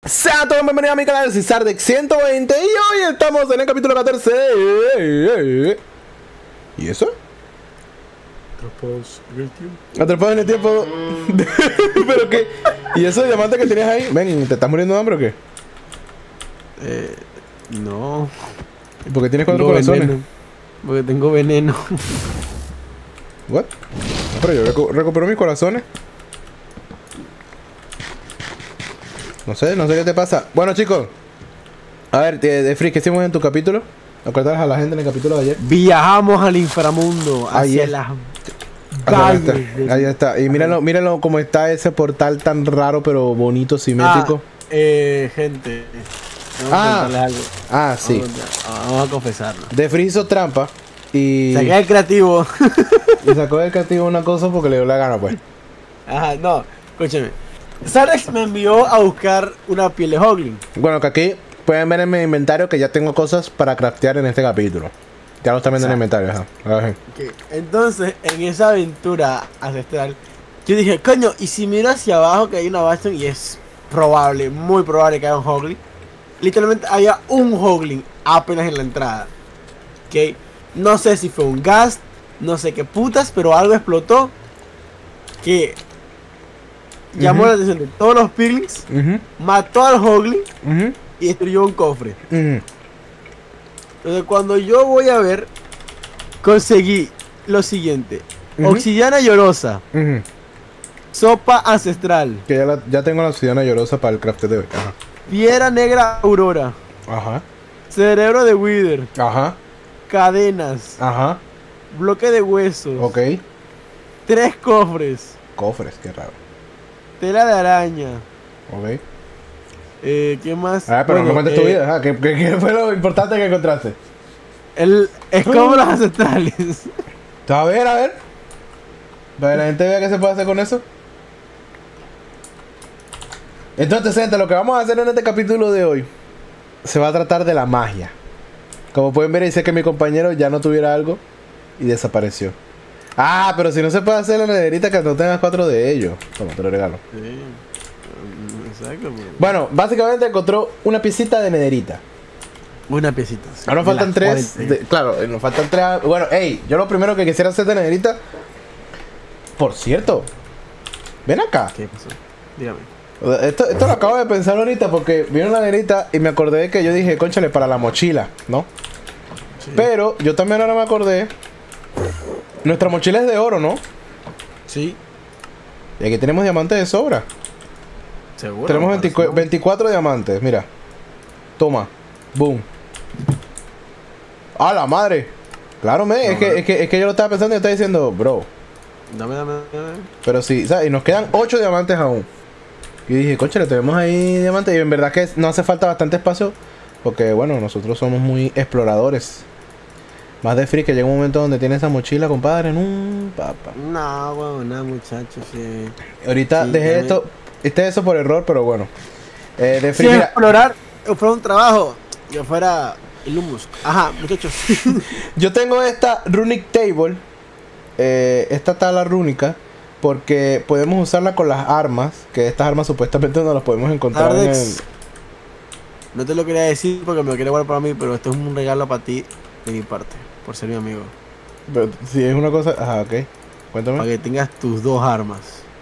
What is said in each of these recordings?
Sean todos bienvenidos a mi canal Cizardex 120 y hoy estamos en el capítulo 14. ¿Y eso? Atrapados en el tiempo. Atrapados en el tiempo. ¿Pero qué? ¿Y eso de diamante que tenías ahí? Ven, ¿te estás muriendo de hambre o qué? No. ¿Y por qué tienes 4 Tengo corazones? veneno. Porque tengo veneno. ¿What? Pero yo recupero mis corazones. No sé qué te pasa. Bueno, chicos. A ver, Defri, ¿qué hicimos en tu capítulo? Acuérdate a la gente en el capítulo de ayer. Viajamos al inframundo. Ahí Hacia es. las Ahí está, calles de- ahí está. Y mírenlo cómo está ese portal tan raro pero bonito, simétrico. Gente. Vamos a contarles algo. Sí. Vamos a confesarlo. Defri hizo trampa y Saqué el creativo. y sacó del castigo una cosa porque le dio la gana, pues. Ajá, no. Escúchame. Sardex me envió a buscar una piel de Hoglin. Bueno, que aquí pueden ver en mi inventario que ya tengo cosas para craftear en este capítulo. Ya lo están viendo en el inventario, ajá. A ver. Entonces, en esa aventura ancestral, yo dije, coño, y si miro hacia abajo que hay una bastion y es probable, muy probable que haya un Hoglin. Literalmente había un Hoglin apenas en la entrada. Ok, no sé si fue un gas, no sé qué putas, pero algo explotó que llamó la atención de todos los piglins, mató al Hoglin y destruyó un cofre. Entonces, cuando yo voy a ver, conseguí lo siguiente: obsidiana llorosa, sopa ancestral, Que ya tengo la obsidiana llorosa para el crafteo de hoy. Ajá. piedra negra aurora, Ajá. cerebro de wither, Ajá. cadenas, Ajá. bloque de huesos, Ok. 3 cofres, Cofres, qué raro. tela de araña. Ok. ¿Qué más? Ah, pero no me Bueno, cuentes tu vida. Ajá. ¿Qué fue lo importante que encontraste? el escombros ancestrales. A ver. Para que la gente vea qué se puede hacer con eso. Entonces, gente, lo que vamos a hacer en este capítulo de hoy se va a tratar de la magia. Como pueden ver, dice que mi compañero ya no tuviera algo y desapareció. Ah, pero si no se puede hacer la nederita que no tengas 4 de ellos. Toma, te lo regalo. Sí, exacto. Bueno, básicamente encontró una piecita de nederita. Una piecita. Sí, Ahora nos faltan 3. 40. Claro, nos faltan 3. Bueno, hey, yo lo primero que quisiera hacer de nederita. Por cierto, ven acá. ¿Qué pasó? Dígame. Esto lo acabo de pensar ahorita porque vino la nederita y me acordé de que yo dije, cónchale, para la mochila, ¿no? Sí. Pero yo también ahora me acordé. Nuestra mochila es de oro, ¿no? Sí, Y aquí tenemos diamantes de sobra. seguro. Tenemos parece, ¿no? 24 diamantes, mira. Toma. Boom. ¡A la madre! Claro, es que yo lo estaba pensando y yo estaba diciendo, bro. Dame. Pero sí, ¿sabes? Y nos quedan 8 diamantes aún. Y dije, coche, le tenemos ahí diamantes. Y en verdad que no hace falta bastante espacio. Porque, bueno, nosotros somos muy exploradores. Más de free que llega un momento donde tiene esa mochila, compadre. No, papá. No, bueno, muchachos, sí. Ahorita Sí, dejé también. eso por error, pero bueno. De Si free, mira, explorar fuera un trabajo, yo fuera el humus. Ajá, muchachos. yo tengo esta Runic Table. Esta tabla rúnica. Porque podemos usarla con las armas. Que estas armas supuestamente no las podemos encontrar en el... Sardex, no te lo quería decir porque me lo quería guardar para mí, pero esto es un regalo para ti de mi parte, por ser mi amigo. Pero si es una cosa... Ajá, ok. Cuéntame. Para que tengas tus 2 armas.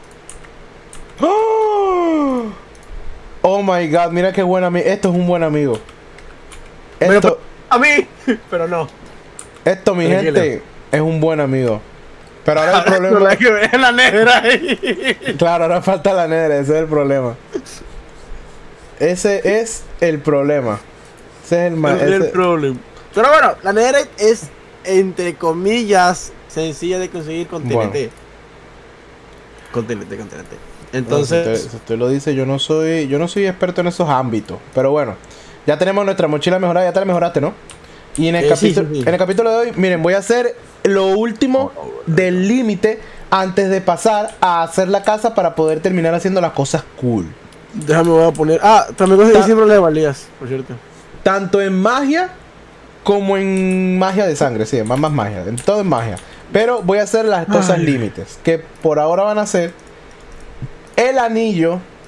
¡Oh! Oh my god, mira qué buen amigo. Esto es un buen amigo. Pero Esto, a mí, pero no. mi Tranquilo. gente, es un buen amigo. Pero ahora el No problema... la que ver la negra ahí. Claro, ahora falta la negra, ese es el problema. Ese es el problema. Ese es el Ese es el problema. Pero bueno, la negra es, entre comillas, sencilla de conseguir con TNT. Bueno. Con TNT. Entonces, Si usted lo dice, yo no soy experto en esos ámbitos. Pero bueno, ya tenemos nuestra mochila mejorada, ya te la mejoraste, ¿no? Y en el, capítulo, sí. en el capítulo de hoy, miren, voy a hacer lo último del límite antes de pasar a hacer la casa para poder terminar haciendo las cosas cool. déjame voy a poner. Ah, también conseguí siempre de valías, por cierto. Tanto en magia como en magia de sangre, sí, más magia, en todo es magia. Pero voy a hacer las cosas límites, que por ahora van a ser el anillo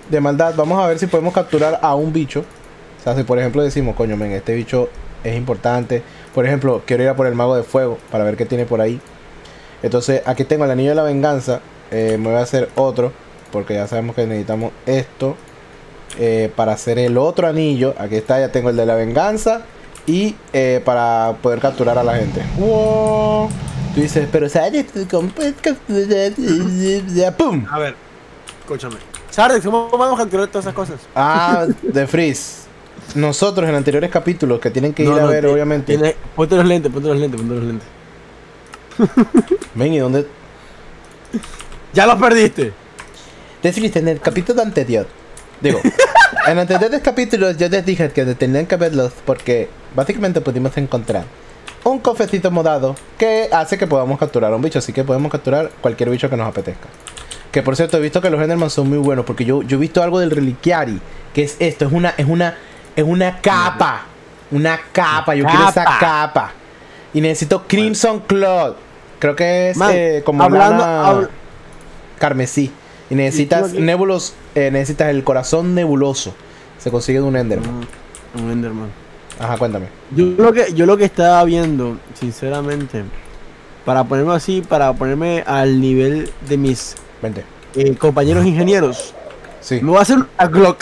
de maldad, vamos a ver si podemos capturar a un bicho. O sea, si por ejemplo decimos, coño, men, este bicho es importante. Por ejemplo, quiero ir a por el mago de fuego para ver qué tiene por ahí. Entonces, aquí tengo el anillo de la venganza. Me voy a hacer otro, porque ya sabemos que necesitamos esto para hacer el otro anillo. Aquí está, ya tengo el de la venganza. Y para poder capturar a la gente. ¡Wow! Tú dices, pero ¿sabes cómo puedes capturar? ¡Pum! A ver, escúchame. Sardex, ¿cómo vamos a capturar todas esas cosas? Ah, de Freeze. Nosotros en anteriores capítulos que tienen que ir a ver, obviamente. Ponte los lentes, ponte los lentes, ponte los lentes. Ven, ¿y dónde? ¡Ya los perdiste! De Freeze, en el capítulo anterior. Digo, en anteriores capítulos yo les dije que tenían que verlos porque básicamente pudimos encontrar un cofrecito morado que hace que podamos capturar a un bicho. Así que podemos capturar cualquier bicho que nos apetezca. Que por cierto, he visto que los Enderman son muy buenos. Porque yo he visto algo del Reliquiari. Que es esto, es una capa. Una capa, yo quiero esa capa. Y necesito Crimson Cloud. Creo que es como lana carmesí. Y necesitas nebulos, necesitas el corazón nebuloso. Se consigue de un Enderman. Un Enderman. Ajá, cuéntame. Yo lo que estaba viendo, sinceramente, para ponerme así, para ponerme al nivel de mis compañeros ingenieros, sí. me voy a hacer una Glock.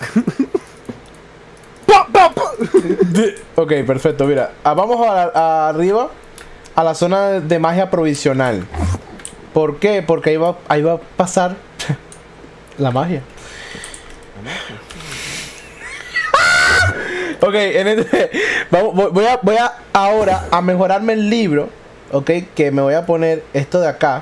Ok, perfecto, mira. Vamos arriba a la zona de magia provisional. ¿Por qué? Porque ahí va a pasar la magia. Ok, voy a ahora a mejorarme el libro. Ok, que me voy a poner esto de acá.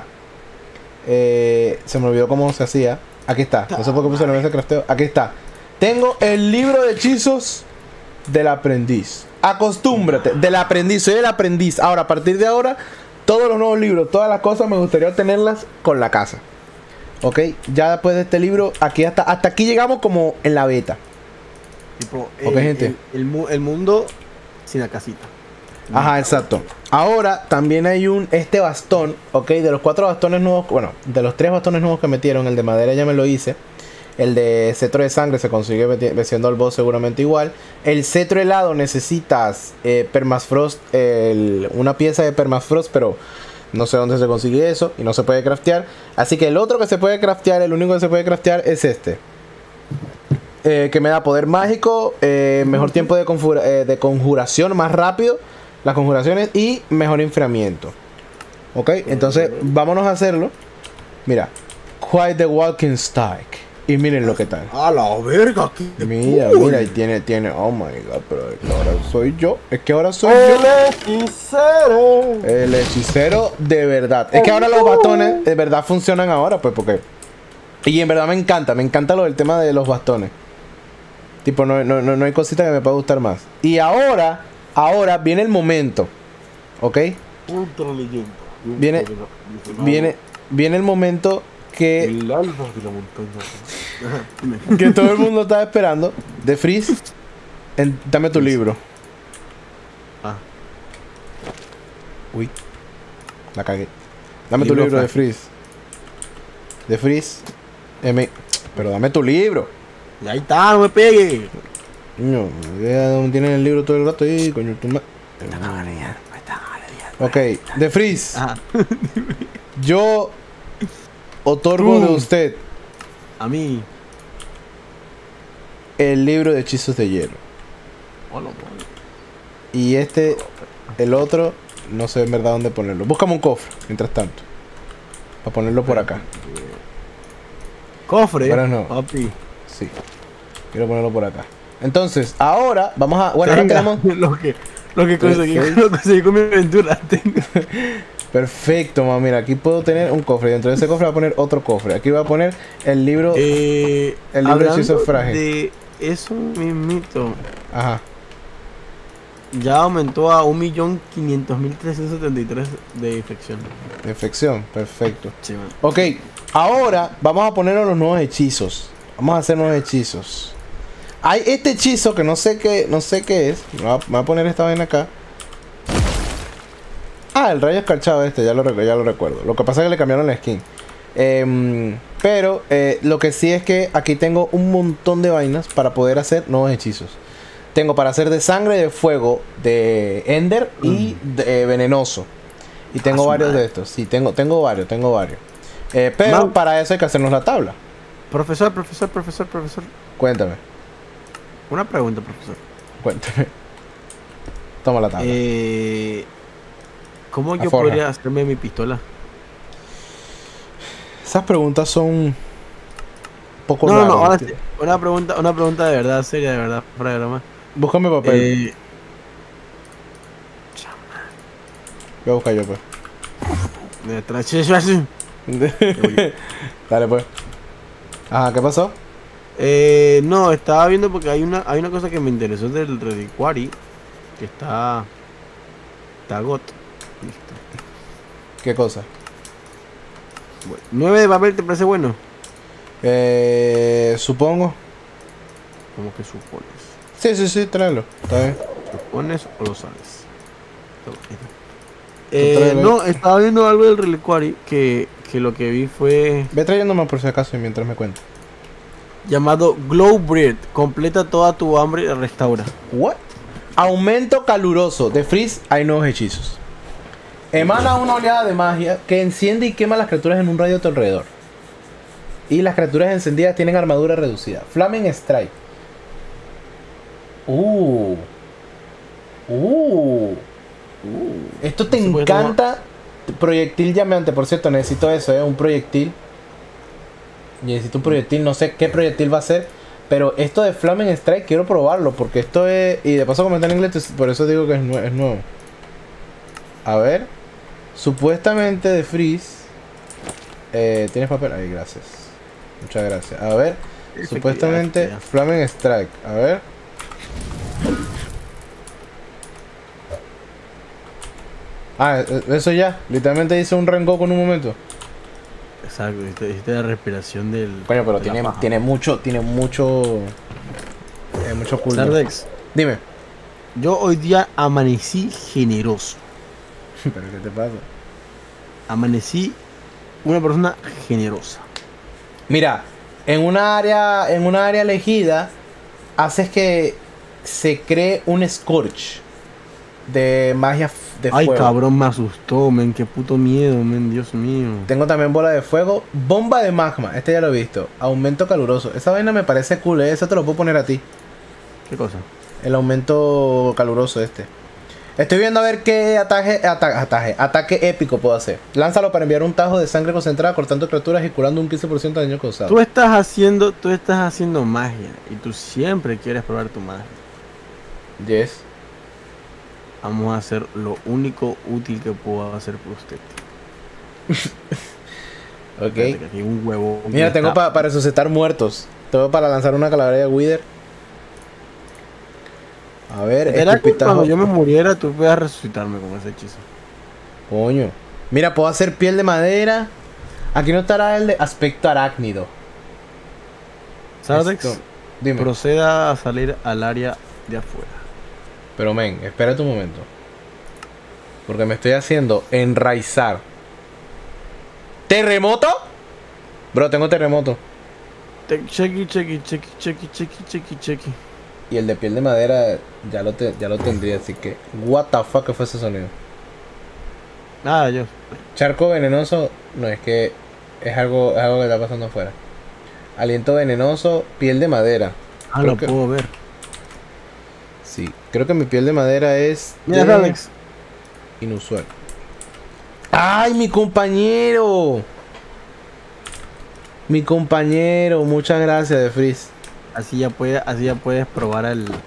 Se me olvidó cómo se hacía. Aquí está, no sé por qué puse la mesa de crafteo. Aquí está. Tengo el libro de hechizos del aprendiz. Acostúmbrate, del aprendiz, soy el aprendiz. Ahora, a partir de ahora, todos los nuevos libros, todas las cosas me gustaría obtenerlas con la casa. Ok, ya después de este libro, aquí hasta aquí llegamos como en la beta. Tipo, ok, gente. El mundo sin la casita. Ajá, exacto. Ahora también hay este bastón, ok, de los 4 bastones nuevos, bueno, de los 3 bastones nuevos que metieron, el de madera ya me lo hice. El de cetro de sangre se consigue venciendo al boss seguramente igual. El cetro helado necesitas permafrost, una pieza de permafrost, pero no sé dónde se consigue eso y no se puede craftear. Así que el otro que se puede craftear, el único que se puede craftear es este. Que me da poder mágico, mejor tiempo de conjuración, más rápido las conjuraciones y mejor enfriamiento. Ok, entonces vámonos a hacerlo. Mira, Quite the Walking Stick. Y miren lo que tal. A la verga, mira, y tiene. Oh my god, pero es que ahora soy yo. Es que ahora soy yo. Hechicero. El hechicero de verdad. Es que ahora los bastones de verdad funcionan ahora, pues, porque. Y en verdad me encanta lo del tema de los bastones. Tipo, no hay cosita que me pueda gustar más. Y ahora viene el momento. ¿Ok? Viene el momento que el alma de la montaña. Que todo el mundo estaba esperando. De Freeze, dame tu libro. Uy, la cagué. Dame tu libro de Freeze. De Freeze. Pero dame tu libro. Y ahí está, no me pegue. No, tienen el libro todo el rato ahí, coño. Ok, de Freeze. Yo otorgo de usted a mí el libro de hechizos de hielo. Y el otro, no sé en verdad dónde ponerlo. Búscame un cofre, mientras tanto, para ponerlo por acá. ¿Cofre? Pero no. Papi. Sí, quiero ponerlo por acá. Entonces, ahora vamos a... Bueno, ahora tenemos... Lo que conseguí con mi aventura. Perfecto, mira, aquí puedo tener un cofre. Dentro de ese cofre voy a poner otro cofre. Aquí voy a poner el libro... el libro de hechizos frágil. De eso mismito. Ajá. Ya aumentó a 1.500.373 de infección. De infección, perfecto. Sí, man. Ok, ahora vamos a poner los nuevos hechizos. Vamos a hacer nuevos hechizos. Hay este hechizo que no sé qué es. Me voy a poner esta vaina acá. Ah, el rayo escarchado ya lo recuerdo. Lo que pasa es que le cambiaron la skin. Pero lo que sí es que aquí tengo un montón de vainas para poder hacer nuevos hechizos. Tengo para hacer de sangre, de fuego, de ender y de venenoso. Y tengo varios de estos. Sí, tengo varios. Pero para eso hay que hacernos la tabla. Profesor. Cuéntame. Una pregunta, profesor. Cuéntame. Toma la tabla. ¿Cómo yo podría hacerme mi pistola? Esas preguntas son un poco raras. No, ahora ¿sí? Una pregunta de verdad, seria, de verdad, fuera de broma. Búscame papel. Voy a buscar yo, pues. Dale, pues. Ajá, ¿qué pasó? No, estaba viendo porque hay una cosa que me interesó del Reliquary. Que está got. Listo. ¿Qué cosa? Bueno, 9 de papel, ¿te parece bueno? Supongo. ¿Cómo que supones? Sí, tráelo. Está bien. ¿Supones o lo sabes? No, estaba viendo algo del Reliquary que lo que vi fue... Ve trayéndome por si acaso y mientras me cuento. Llamado Glow Breed. Completa toda tu hambre y restaura. ¿What? Aumento caluroso. De Freeze hay nuevos hechizos. Emana una oleada de magia que enciende y quema las criaturas en un radio a tu alrededor. Y las criaturas encendidas tienen armadura reducida. Flaming Strike. Esto te encanta. Proyectil llameante. Por cierto, necesito eso, un proyectil. Necesito un proyectil. No sé qué proyectil va a ser. Pero esto de Flaming Strike quiero probarlo. Porque esto es... Y de paso como está en inglés, por eso digo que es nuevo. A ver. Supuestamente de Freeze. ¿Tienes papel? Ahí, gracias. Muchas gracias. A ver. Supuestamente Flaming Strike. A ver. Eso ya. Literalmente hice un Rengoku en un momento. Exacto. Hiciste la respiración del... Coño, pero tiene mucho cooldown. Sardex, dime. Yo hoy día amanecí generoso. ¿Pero qué te pasa? Amanecí una persona generosa. Mira, en una área elegida haces que se cree un Scorch de magia de fuego. Ay, cabrón, me asustó, men, qué puto miedo, men, Dios mío. Tengo también bola de fuego, bomba de magma, este ya lo he visto. Aumento caluroso, esa vaina me parece cool, eso te lo puedo poner a ti. ¿Qué cosa? El aumento caluroso este. Estoy viendo a ver qué ataque épico puedo hacer. Lánzalo para enviar un tajo de sangre concentrada cortando criaturas y curando un 15% de daño causado. Tú estás haciendo magia y tú siempre quieres probar tu magia. Yes. Vamos a hacer lo único útil que puedo hacer por usted. Ok. Aquí hay un huevo. Mira, tengo para resucitar muertos. Tengo para lanzar una calavera de Wither. A ver, ¿Era que cuando yo me muriera tú puedas resucitarme con ese hechizo? Coño. Mira, puedo hacer piel de madera. Aquí no estará el de aspecto arácnido. Sardex, dime. Proceda a salir al área de afuera. Pero men, espérate un momento. Porque me estoy haciendo enraizar. ¿Terremoto? Bro, tengo terremoto. Chequi. Y el de piel de madera ya lo tendría, así que... What the fuck, ¿qué fue ese sonido? Nada, yo. Charco venenoso, no, es que es algo que está pasando afuera. Aliento venenoso, piel de madera. Lo puedo ver. Sí, creo que mi piel de madera es... Mira, Alex. Inusual. ¡Ay, mi compañero! Mi compañero, muchas gracias, de Freeze. Así ya puedes probar el tiro.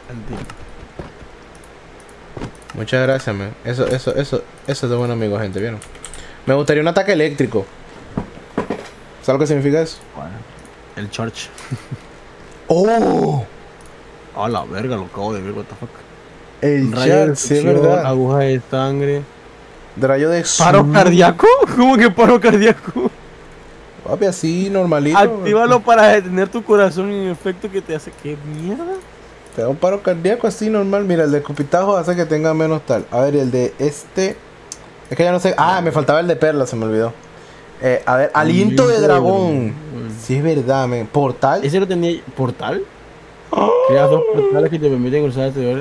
Muchas gracias, man. Eso es de buen amigo, gente, ¿vieron? Me gustaría un ataque eléctrico. ¿Sabes lo que significa eso? Bueno, el charge. ¡Oh! A la verga, lo acabo de ver, what the fuck. El charge, sí, es verdad. Aguja de sangre. Rayo de... ¿Paro cardíaco? ¿Cómo que paro cardíaco? Papi, así normalito. Actívalo para detener tu corazón en efecto que te hace... ¿Qué mierda? Te da un paro cardíaco así normal. Mira, el de escupitajo hace que tenga menos tal. A ver, el de este... Es que ya no sé... Ah, me faltaba el de perla, se me olvidó. A ver, aliento de dragón. Sí, es verdad, men. Portal. ¿Ese lo tenía? ¿Portal? Creas 2 portales que te permiten cruzar exteriores.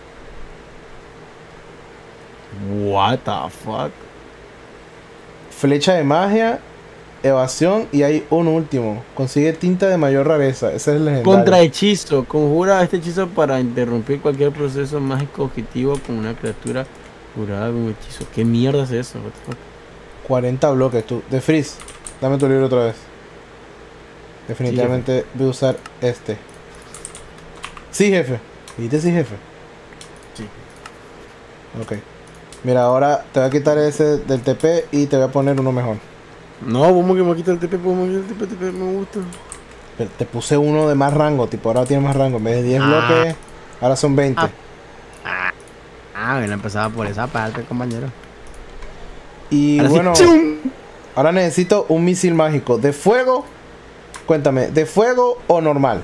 What the fuck? Flecha de magia, evasión y hay un último. Consigue tinta de mayor rareza. Ese es el legendario. Contra hechizo. Conjura este hechizo para interrumpir cualquier proceso mágico objetivo con una criatura curada con un hechizo. ¿Qué mierda es eso? What the fuck? 40 bloques, tú. De Freeze. Dame tu libro otra vez. Definitivamente voy a usar este. Sí, jefe. ¿Viste sí, jefe? Sí. Ok. Mira, ahora te voy a quitar ese del TP y te voy a poner uno mejor. No, vamos que me quita el TP, vamos que el TP me gusta. Pero te puse uno de más rango, tipo, ahora tiene más rango. En vez de 10 bloques, ahora son 20. Bueno, empezaba por esa parte, compañero. Y Ahora bueno, sí, ¡chum! ahora necesito un misil mágico. ¿De fuego? Cuéntame, ¿de fuego o normal?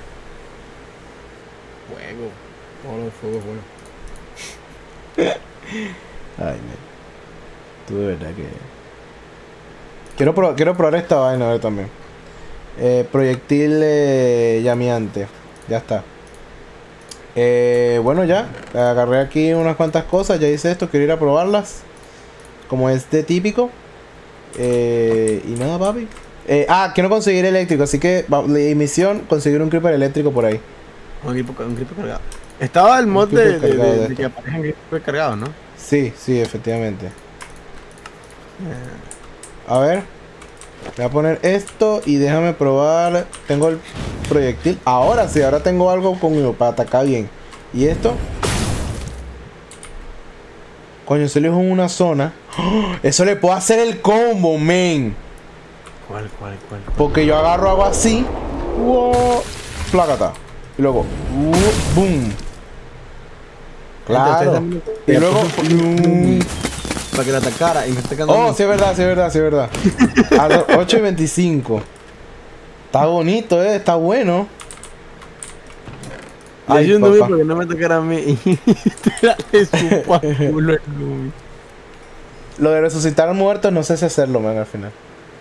Fuego. Todo lo fuego es bueno. Ay, man. Tú de verdad que... Quiero probar esta vaina a ver también. Proyectil llameante. Ya está. Bueno, ya. Agarré aquí unas cuantas cosas. Ya hice esto. Quiero ir a probarlas. Como es de típico. Y nada, papi. Quiero conseguir eléctrico. Así que misión, conseguir un creeper eléctrico por ahí. Un creeper cargado. Estaba el mod de que aparezcan creeper cargados, ¿no? Sí, sí, efectivamente. A ver. Voy a poner esto y déjame probar. Tengo el proyectil. Ahora sí, ahora tengo algo conmigo para atacar bien. ¿Y esto? Coño, se le en una zona. ¡Oh! Eso le puedo hacer el combo, men. ¿Cuál? Porque yo agarro algo así. ¡Wow! Plácata. Y luego. ¡Boom! Claro. Y luego. Para que la atacara y me está Oh, sí es verdad, sí es verdad, sí es verdad. A los 8:25. Está bonito, está bueno. Ay, yo no vi porque no me tocara a mí. Le supo a culo el Lumi. Lo de resucitar muertos no sé si hacerlo, man, al final.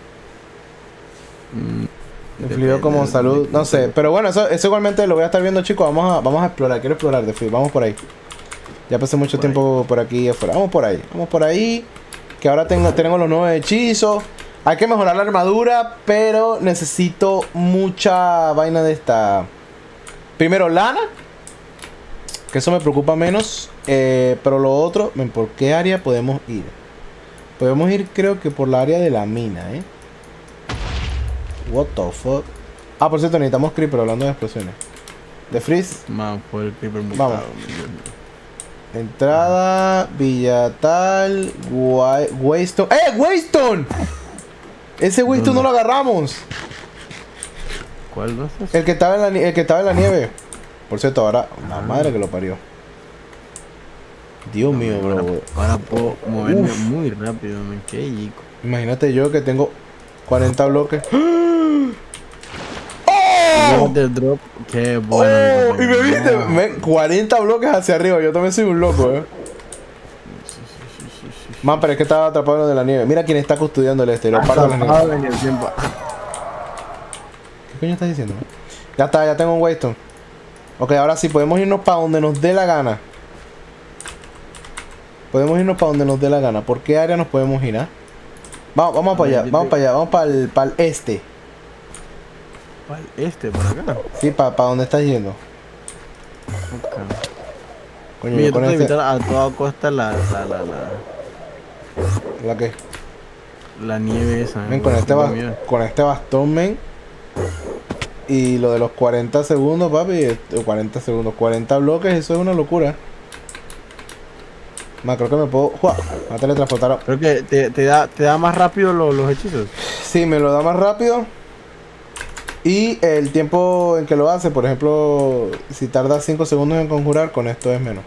Influyó como salud, no sé. Pero bueno, eso igualmente lo voy a estar viendo, chicos. Vamos a explorar, quiero explorar de free. Vamos por ahí. Ya pasé mucho tiempo por aquí afuera. Vamos por ahí. Que ahora tenemos los nuevos hechizos. Hay que mejorar la armadura, pero necesito mucha vaina de esta. Primero lana, que eso me preocupa menos. Pero lo otro, ¿por qué área podemos ir? Podemos ir, creo que por la área de la mina, What the fuck. Por cierto, necesitamos creeper hablando de explosiones. De freeze. Fue el creeper mutado. Vamos. Entrada, Villatal, Waystone. ¡Waystone! Ese Waystone no lo agarramos. ¿Cuál no es ese? El que estaba en la nieve. Por cierto, ahora la madre que lo parió. Dios mío, bro. Ahora puedo moverme muy rápido, me quedé chico. Imagínate yo que tengo 40 bloques. Drop, qué bueno. Y me viste, 40 bloques hacia arriba. Yo también soy un loco, Man, pero es que estaba atrapado en lo de la nieve. Mira quién está custodiando el Lo parto de la nieve. ¿Qué coño estás diciendo? Ya está, ya tengo un Waystone. Ok, ahora sí, podemos irnos para donde nos dé la gana. ¿Por qué área nos podemos ir, Vamos para allá, vamos para el este. ¿Para el este? ¿Para acá? Sí, para donde estás yendo. Okay. Coño, Mira, con tengo que evitar a toda costa ¿La qué? la nieve esa. Men, con este bastón, men. Y lo de los 40 segundos, papi. 40 bloques, eso es una locura. Creo que me puedo... a teletransportar. Creo que te da más rápido los hechizos. Sí, me lo da más rápido. Y el tiempo en que lo hace, por ejemplo, si tarda 5 segundos en conjurar, con esto es menos.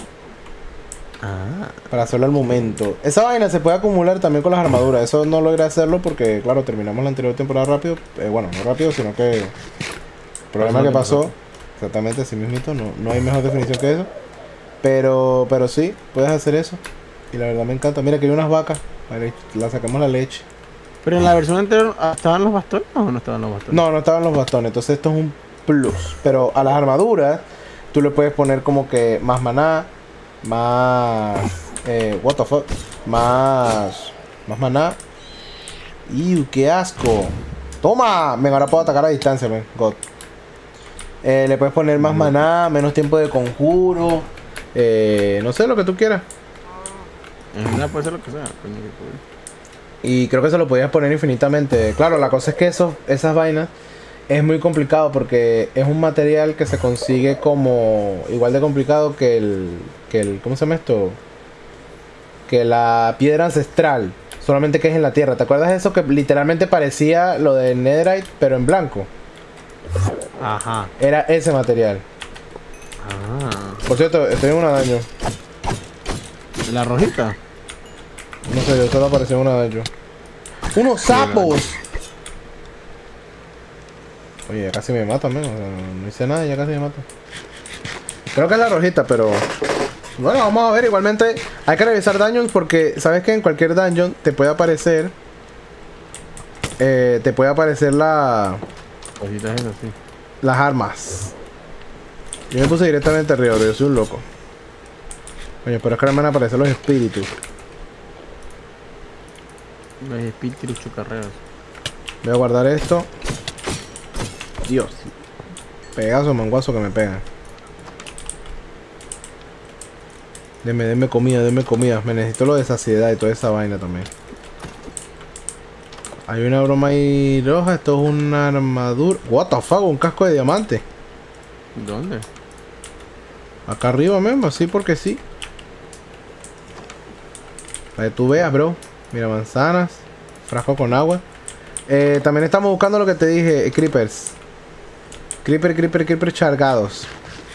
Para hacerlo al momento. Esa vaina se puede acumular también con las armaduras. Eso no logré hacerlo porque, claro, terminamos la anterior temporada rápido. Bueno, no rápido, sino que... El problema que pasó. Exactamente, así mismito. No hay mejor definición que eso. Pero sí, puedes hacer eso. Y la verdad me encanta. Mira que hay unas vacas. La sacamos la leche. Pero en la versión anterior, ¿estaban los bastones o no estaban los bastones? No, no estaban los bastones. Entonces esto es un plus. Pero a las armaduras, tú le puedes poner como que más maná, más... what the fuck. Más maná. ¡Iu, qué asco! ¡Toma! Venga, ahora puedo atacar a distancia, man. God. Le puedes poner más maná, menos tiempo de conjuro. No sé, lo que tú quieras. En realidad puede ser lo que sea, coño, que cool. Y creo que se lo podías poner infinitamente. Claro, la cosa es que esas vainas es muy complicado porque es un material que se consigue como igual de complicado que el ¿cómo se llama esto? Que la piedra ancestral, solamente que es en la tierra. ¿Te acuerdas de eso que literalmente parecía lo de Netherite pero en blanco? Ajá. Era ese material. Ah. Por cierto, estoy en una daño. ¿La rojita? No sé, yo solo apareció en una daño. ¡Unos sapos! Oye, ya casi me matan, man. O sea, no hice nada y ya casi me matan. Creo que es la rojita, pero... Bueno, vamos a ver. Igualmente hay que revisar dungeons porque... ¿Sabes que en cualquier dungeon te puede aparecer... la... Rojitas esas, sí. Las armas. Yo me puse directamente arriba, yo soy un loco. Oye, pero es que ahora me van a aparecer los espíritus. Los espíritus chocarreros. Voy a guardar esto. Dios. Pegazo, manguazo que me pegan. Deme comida. Me necesito lo de saciedad y toda esa vaina también. Hay una broma ahí roja. Esto es una armadura. What the fuck, un casco de diamante. ¿Dónde? Acá arriba mismo, así porque sí. Para que tú veas, bro. Mira, manzanas. Frasco con agua. También estamos buscando lo que te dije, creepers. Creeper chargados.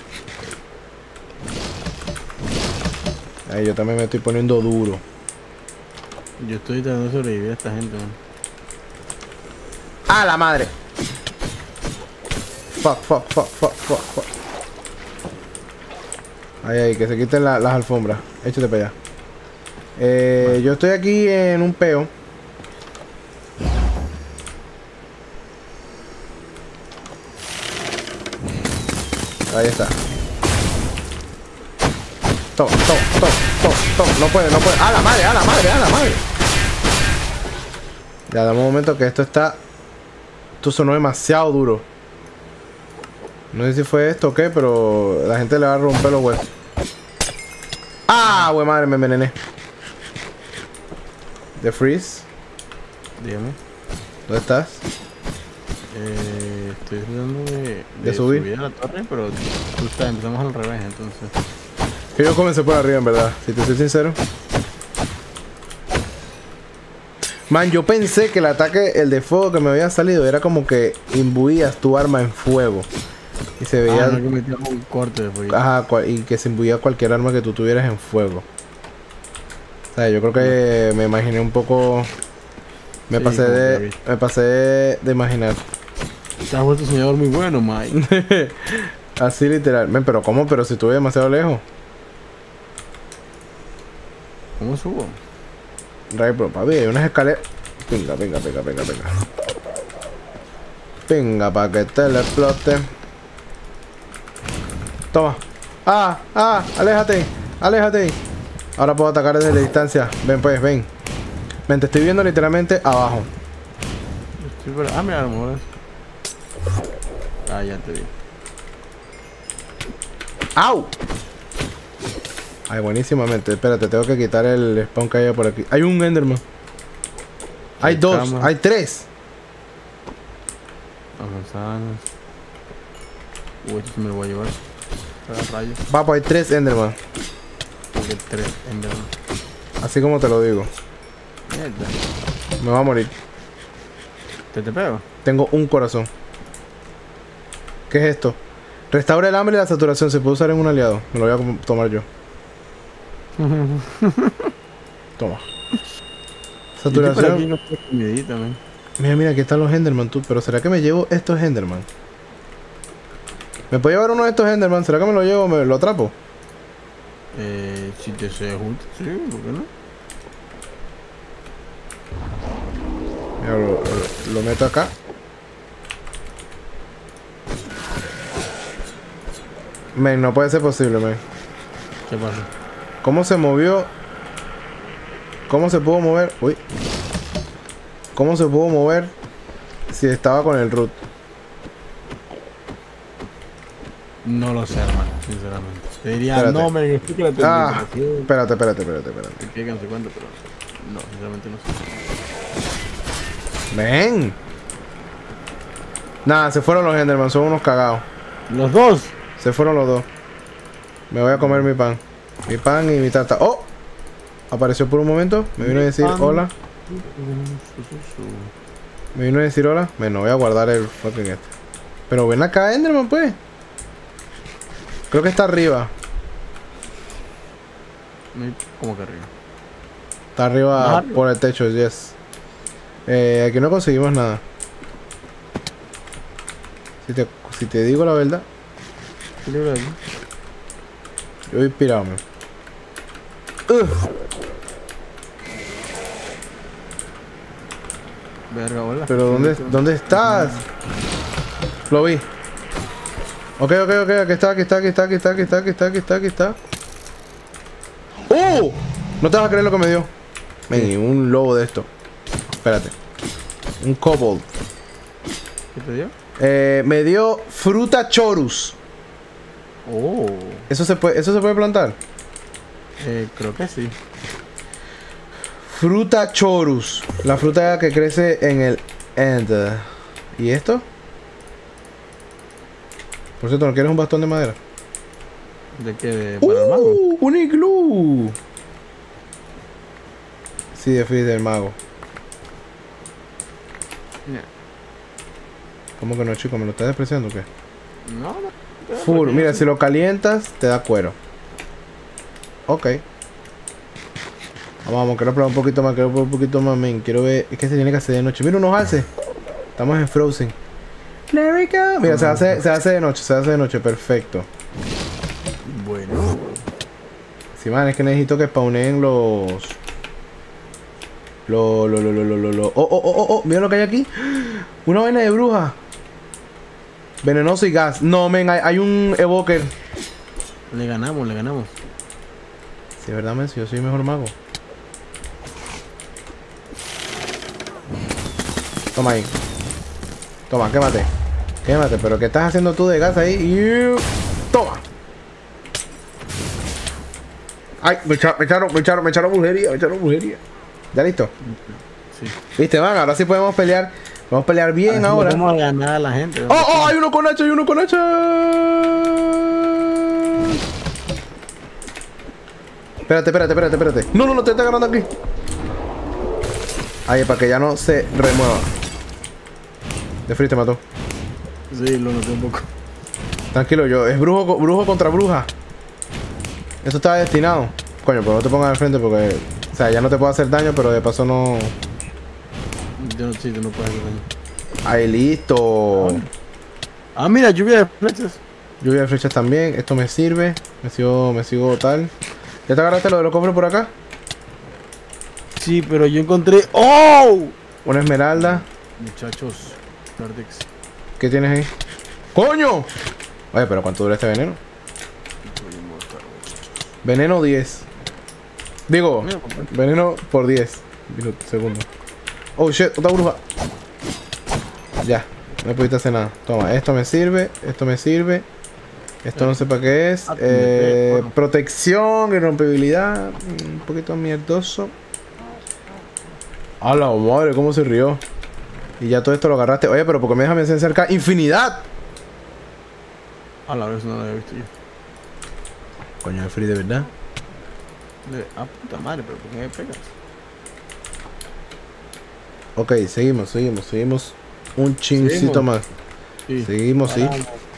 Ahí yo también me estoy poniendo duro. Yo estoy tratando de sobrevivir a esta gente, man. ¡Ah, la madre! Fuck. Ahí, que se quiten las alfombras. Échate para allá. Bueno. Yo estoy aquí en un peo. Ahí está. Toma. No puede. ¡A la madre! Ya, dame un momento que esto sonó demasiado duro. No sé si fue esto o qué, pero la gente le va a romper los huesos. ¡Ah, güey madre! Me envenené. The Freeze. Dígame. ¿Dónde estás? Estoy tratando de subir a la torre, pero empezamos al revés, entonces. Yo comencé por arriba, en verdad, si te soy sincero. Man, yo pensé que el ataque, el de fuego que me había salido, era como que imbuías tu arma en fuego. Y se veía... no, que metías un corte de fuego. Ajá, y que se imbuía cualquier arma que tú tuvieras en fuego. O sea, yo creo que me imaginé un poco... Me pasé de imaginar. Te has vuelto un soñador muy bueno, Mike. Así literal. Men, pero ¿cómo? Pero si estuve demasiado lejos. ¿Cómo subo? Right, bro, papi, hay unas escaleras. Venga. Venga, pa' que te le explote. Toma. Aléjate. Ahora puedo atacar desde la distancia. Ven pues, ven. Ven, te estoy viendo literalmente abajo. Mira, a lo mejor es... ya te vi. ¡Au! Ay, buenísimamente. Espérate, tengo que quitar el spawn que hay por aquí. Hay un Enderman. Hay dos, hay tres. Las manzanas. Esto se me lo voy a llevar. Rayos. Papo, hay tres Enderman. Porque tres Enderman. Así como te lo digo. Mierda. Me va a morir. ¿Te pego? Tengo un corazón. ¿Qué es esto? Restaura el hambre y la saturación. Se puede usar en un aliado. Me lo voy a tomar yo. Toma. Saturación. Mira, aquí están los Enderman, tú. Pero ¿será que me llevo estos Enderman? ¿Me puedo llevar uno de estos Enderman? ¿Será que me lo llevo o me lo atrapo? Si te se junta, sí, ¿por qué no? Ya lo meto acá. Men, no puede ser posible, men. ¿Qué pasa? ¿Cómo se movió? ¿Cómo se pudo mover? Uy. ¿Cómo se pudo mover si estaba con el root? No lo sé, hermano, sinceramente. Te diría, Espérate. no, me explica la tecnología. Espérate. Que no sé cuánto, pero no, sinceramente no sé. Men. Nada, se fueron los Enderman, son unos cagados. ¿Los dos? Se fueron los dos. Me voy a comer mi pan. Mi pan y mi tarta. ¡Oh! Apareció por un momento. Me vino a decir hola. Me vino a decir hola. Bueno, voy a guardar el fucking este. Pero ven acá, Enderman, pues. Creo que está arriba. ¿Cómo que arriba? Está arriba Arriba. por el techo, yes. Aquí no conseguimos nada. Si te digo la verdad, ¿Qué libro de aquí? yo voy pirado, man. Verga, hola. Pero ¿dónde estás? Lo vi. Ok, aquí está. ¡Oh! No te vas a creer lo que me dio. Men, un lobo de esto. Espérate. Un kobold. ¿Qué te dio? Me dio fruta chorus. Oh. ¿Eso se puede plantar? Creo que sí. Fruta chorus. La fruta que crece en el end. ¿Y esto? Por cierto, ¿no quieres un bastón de madera? ¿De qué? ¿Para el mago? ¡Un iglú! Sí, de Freeze del mago. No. ¿Cómo que no, chico? ¿Me lo estás despreciando o qué? No. Full. Mira, si lo calientas, te da cuero. Ok. Vamos, quiero probar un poquito más, men. Quiero ver. Es que se tiene que hacer de noche. Mira, unos alces. Estamos en Frozen. Let it go. Mira, se hace de noche, perfecto. Bueno. Sí, man, es que necesito que spawnen los. Oh, mira lo que hay aquí. Una vaina de bruja. Venenoso y gas. No, men, hay un evoker. Le ganamos. Sí, verdad, men, si yo soy mejor mago. Toma ahí. Toma, quémate. Pero ¿qué estás haciendo tú de gas ahí? Toma. Ay, me echaron brujería. ¿Ya listo? Sí. ¿Viste, man? Ahora sí podemos pelear. Vamos a pelear bien ahora. Vamos a ganar a la gente. ¡Oh! Hay uno con hacha, Espérate. No, te está agarrando aquí. Ahí, para que ya no se remueva. De free te mató. Sí, lo noté un poco. Tranquilo, es brujo contra bruja. Eso estaba destinado. Coño, pues no te pongas al frente porque... O sea, ya no te puedo hacer daño, pero de paso no... Sí, tú no puedes hacer daño. Ahí, listo. Ah, mira, lluvia de flechas. Lluvia de flechas también. Esto me sirve. Me sigo tal. ¿Ya te agarraste lo de los cofres por acá? Sí, pero yo encontré... ¡Oh! Una esmeralda. Muchachos, Nordex. ¿Qué tienes ahí? ¡Coño! Oye, pero ¿cuánto dura este veneno? Veneno 10. Digo, Mira, compadre. veneno por 10 segundos. Oh shit, otra bruja. Ya, no pudiste hacer nada. Toma, esto me sirve. Esto no sé para qué es. Protección, irrompibilidad. Un poquito mierdoso. A la madre, cómo se rió. Y ya todo esto lo agarraste. Oye, pero ¿por qué me dejas cerca? ¡Infinidad! A la vez no lo había visto yo. Coño, de free, de verdad. Puta madre, pero ¿por qué me pegas? Ok, seguimos. Un chincito más. Sí. Seguimos, sí.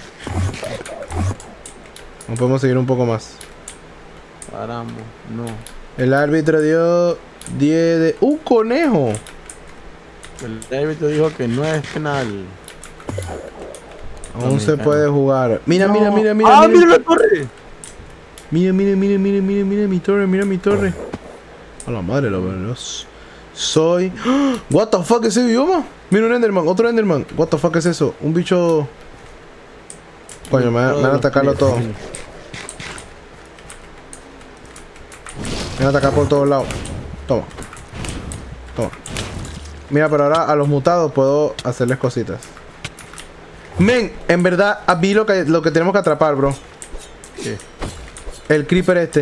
No podemos seguir un poco más. Paramos, no. El árbitro dio 10 de... ¡Un conejo! El árbitro dijo que no es penal. Aún se puede jugar. Mira, No. mira ¡Ah, mira la torre! Mira mi torre. A la madre, lo veloz. Soy... ¡Ah! What the fuck es ese bioma? Mira un Enderman, otro Enderman. What the fuck es eso? Un bicho... Coño, me van a atacarlo todo. Me van a atacar por todos lados. Toma. Toma. Mira, pero ahora a los mutados puedo hacerles cositas. Men, en verdad, vi lo que tenemos que atrapar, bro. ¿Qué? El creeper este.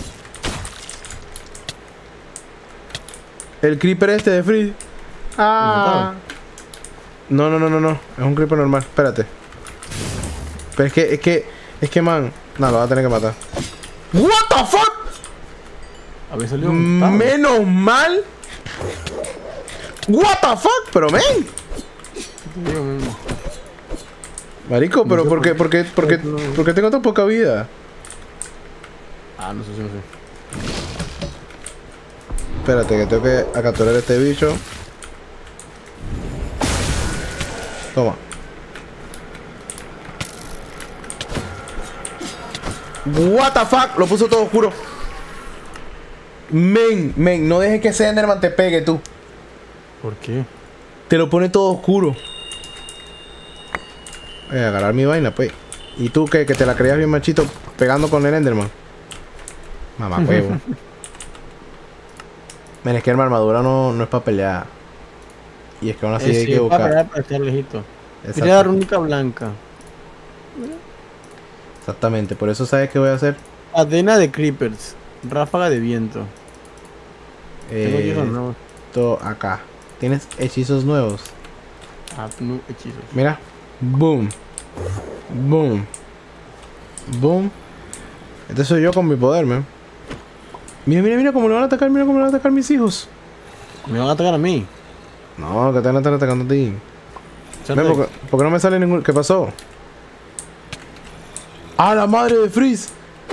El creeper este de Free. Ah. No. Es un creeper normal. Espérate. Pero es que, man. No, lo va a tener que matar. What the fuck? Había salido un pavo. Menos mal. What the fuck? Pero men. Te digo mismo. Marico, pero ¿por qué tengo tan poca vida? Ah, no sé. Espérate, que tengo que capturar este bicho. Toma. What the fuck, lo puso todo oscuro. Men, no dejes que ese Enderman te pegue tú. ¿Por qué? Te lo pone todo oscuro. Voy a agarrar mi vaina, pues. ¿Y tú qué? Que te la creías bien machito pegando con el Enderman. Mamá huevo. Men, es que mi armadura no es para pelear. Y es que aún así hay que buscar. Para estar lejito. Quería dar única blanca. Exactamente, por eso sabes qué voy a hacer. Cadena de creepers. Ráfaga de viento. Tengo hechizos nuevos. Esto acá. ¿Tienes hechizos nuevos? Ah, no, hechizos. Mira. Boom. Boom. Boom. Este soy yo con mi poder, man. Mira cómo le van a atacar, mira cómo le van a atacar mis hijos. ¿Me van a atacar a mí? No, que te van a estar atacando a ti. Ven, ¿por qué no me sale ningún...? ¿Qué pasó? ¡Ah, la madre de Freeze!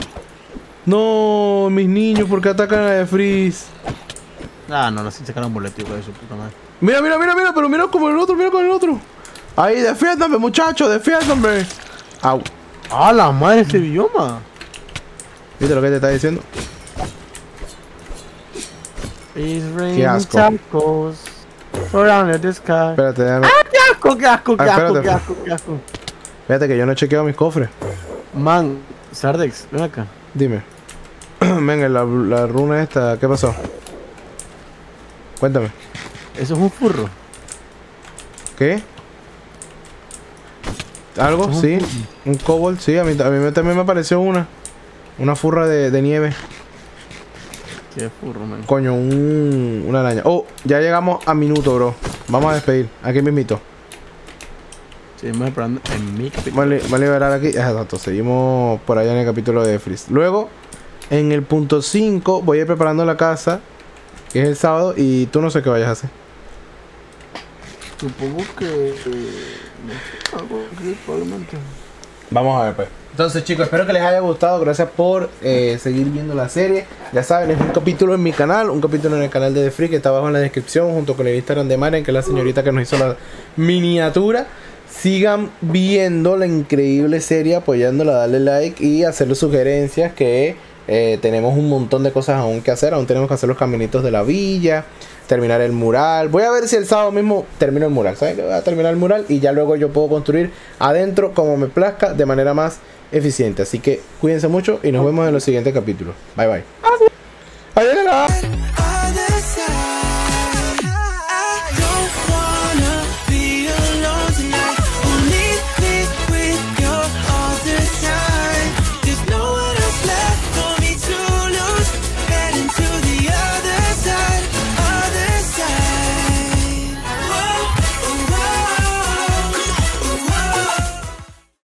No, mis niños, ¿por qué atacan a de Freeze? Ah, no, sí sacaron boleto de su puta madre. Mira, pero mira como el otro, mira con el otro. Ahí, defiéndame, muchachos, defiéndame. Au. ¡Ah, la madre de este bioma! ¿Viste lo que te está diciendo? Qué asco. Espérate, déjame. ¡Ah, qué asco, qué asco, qué asco, qué asco, qué asco! Fíjate que yo no he chequeado mis cofres. Man, Sardex, ven acá. Dime. Venga, la runa esta, ¿qué pasó? Cuéntame. Eso es un furro. ¿Qué? ¿Algo? Sí. Un kobold, sí. A mí también me apareció una furra de nieve. Qué furro, man. Coño, una araña. Oh, ya llegamos a minuto, bro. Vamos a despedir. Aquí mismito. Seguimos esperando en mi capítulo. Vale a liberar aquí. Exacto, seguimos por allá en el capítulo de Freeze. Luego, en el punto 5, voy a ir preparando la casa, que es el sábado, y tú no sé qué vayas a hacer. Supongo que... algo aquí, probablemente. Vamos a ver, pues. Entonces, chicos, espero que les haya gustado. Gracias por seguir viendo la serie. Ya saben, es un capítulo en mi canal, un capítulo en el canal de The Freak, que está abajo en la descripción, junto con el Instagram de Marian, que es la señorita que nos hizo la miniatura. Sigan viendo la increíble serie, apoyándola, darle like y hacerle sugerencias, que tenemos un montón de cosas aún que hacer. Aún tenemos que hacer los caminitos de la villa, terminar el mural. Voy a ver si el sábado mismo termino el mural. ¿Saben que voy a terminar el mural? Y ya luego yo puedo construir adentro como me plazca, de manera más eficiente. Así que cuídense mucho y nos vemos en los siguientes capítulos. Bye bye. Adiós.